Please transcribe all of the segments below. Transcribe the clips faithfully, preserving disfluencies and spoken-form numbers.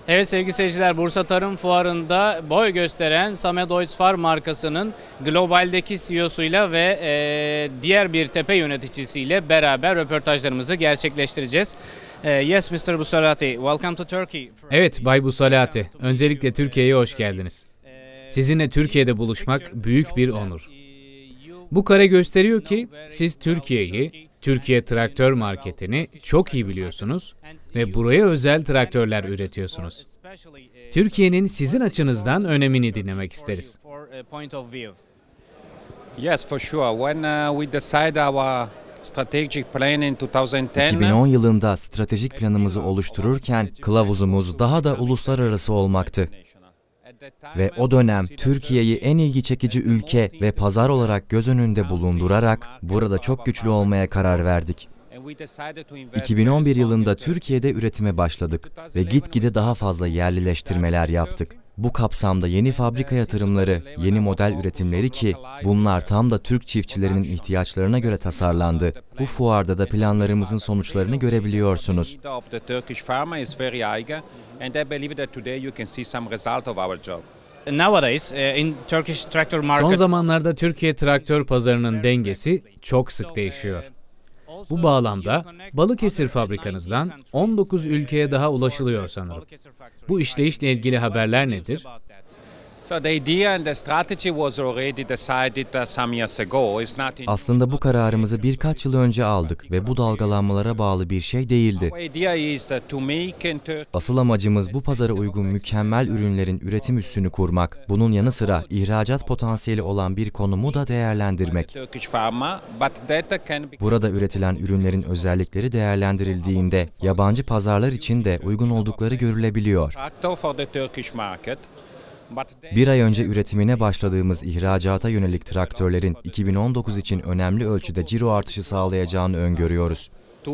Evet sevgili seyirciler, Bursa Tarım Fuarı'nda boy gösteren Samet Deutz-Fahr markasının globaldeki C E O'suyla ve e, diğer bir tepe yöneticisiyle beraber röportajlarımızı gerçekleştireceğiz. E, yes mister Busalati, welcome to Turkey. Evet Bay Busalati, öncelikle Türkiye'ye hoş geldiniz. Sizinle Türkiye'de buluşmak büyük bir onur. Bu kare gösteriyor ki siz Türkiye'yi, Türkiye traktör marketini çok iyi biliyorsunuz ve buraya özel traktörler üretiyorsunuz. Türkiye'nin sizin açınızdan önemini dinlemek isteriz. Yes, for sure. When uh, we decide our strategic plan in twenty ten, iki bin on yılında stratejik planımızı oluştururken kılavuzumuz daha da uluslararası olmaktı. Ve o dönem Türkiye'yi en ilgi çekici ülke ve pazar olarak göz önünde bulundurarak burada çok güçlü olmaya karar verdik. iki bin on bir yılında Türkiye'de üretime başladık ve gitgide daha fazla yerlileştirmeler yaptık. Bu kapsamda yeni fabrika yatırımları, yeni model üretimleri ki bunlar tam da Türk çiftçilerinin ihtiyaçlarına göre tasarlandı. Bu fuarda da planlarımızın sonuçlarını görebiliyorsunuz. Son zamanlarda Türkiye traktör pazarının dengesi çok sık değişiyor. Bu bağlamda Balıkesir fabrikanızdan on dokuz ülkeye daha ulaşılıyor sanırım. Bu işleyişle ilgili haberler nedir? Aslında bu kararımızı birkaç yıl önce aldık ve bu dalgalanmalara bağlı bir şey değildi. Asıl amacımız bu pazara uygun mükemmel ürünlerin üretim üssünü kurmak, bunun yanı sıra ihracat potansiyeli olan bir konumu da değerlendirmek. Burada üretilen ürünlerin özellikleri değerlendirildiğinde yabancı pazarlar için de uygun oldukları görülebiliyor. Bir ay önce üretimine başladığımız ihracata yönelik traktörlerin iki bin on dokuz için önemli ölçüde ciro artışı sağlayacağını öngörüyoruz.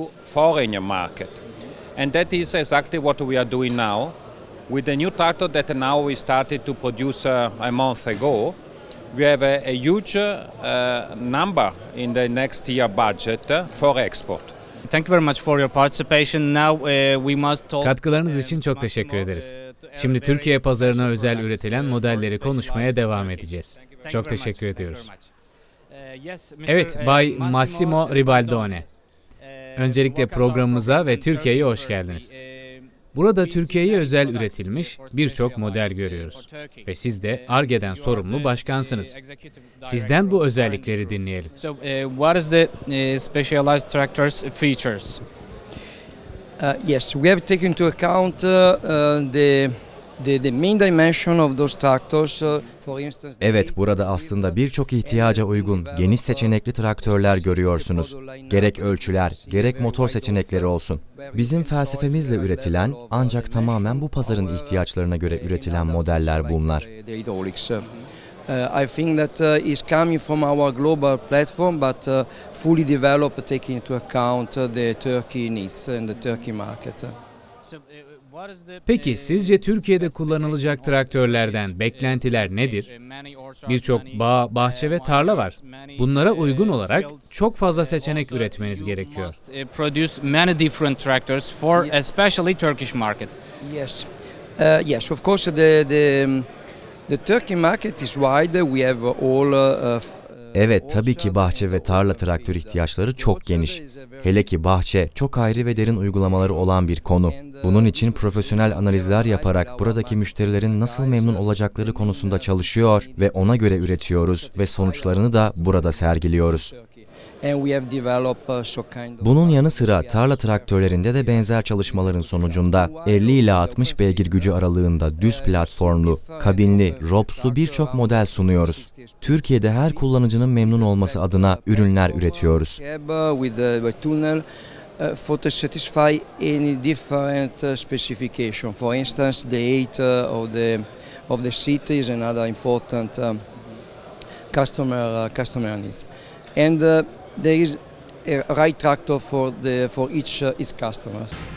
We have a, a huge uh, number in the next year budget uh, for export. Thank you very much for your participation. Now uh, we must talk. Katkılarınız için çok teşekkür ederiz. Şimdi Türkiye pazarına özel üretilen modelleri konuşmaya devam edeceğiz. Çok teşekkür ediyoruz. Evet, Bay Massimo Ribaldone. Öncelikle programımıza ve Türkiye'ye hoş geldiniz. Burada Türkiye'ye özel üretilmiş birçok model görüyoruz. Ve siz de Ar-Ge'den sorumlu başkansınız. Sizden bu özellikleri dinleyelim. So, uh, what is the uh, specialized tractors features? Uh, yes, we have taken into account uh, uh, the the the main dimension of those tractors. Uh, for instance, Evet, burada aslında birçok ihtiyaca uygun geniş seçenekli traktörler görüyorsunuz. Gerek ölçüler, gerek motor seçenekleri olsun. Bizim felsefemizle üretilen ancak tamamen bu pazarın ihtiyaçlarına göre üretilen modeller bunlar. Uh, I think that uh, is coming from our global platform, but uh, fully developed, taking into account uh, the Turkey needs and the Turkey market. Peki sizce Türkiye'de kullanılacak traktörlerden beklentiler nedir? Birçok bağ, bahçe ve tarla var. Bunlara uygun olarak çok fazla seçenek üretmeniz gerekiyor. Produce many different tractors for especially Turkish market. Yes, uh, yes, of course the the the Turkey market is wide. We have all. Uh, Evet, tabii ki bahçe ve tarla traktör ihtiyaçları çok geniş. Hele ki bahçe çok ayrı ve derin uygulamaları olan bir konu. Bunun için profesyonel analizler yaparak buradaki müşterilerin nasıl memnun olacakları konusunda çalışıyor ve ona göre üretiyoruz ve sonuçlarını da burada sergiliyoruz. Bunun yanı sıra tarla traktörlerinde de benzer çalışmaların sonucunda elli ila altmış beygir gücü aralığında düz platformlu, kabinli, ropslu birçok model sunuyoruz. Türkiye'de her kullanıcının memnun olması adına ürünler üretiyoruz. Uh, for to satisfy any different uh, specification. For instance, the height uh, of the of the seat is another important um, customer uh, customer needs, and uh, there is a right tractor for the for each uh, each customer.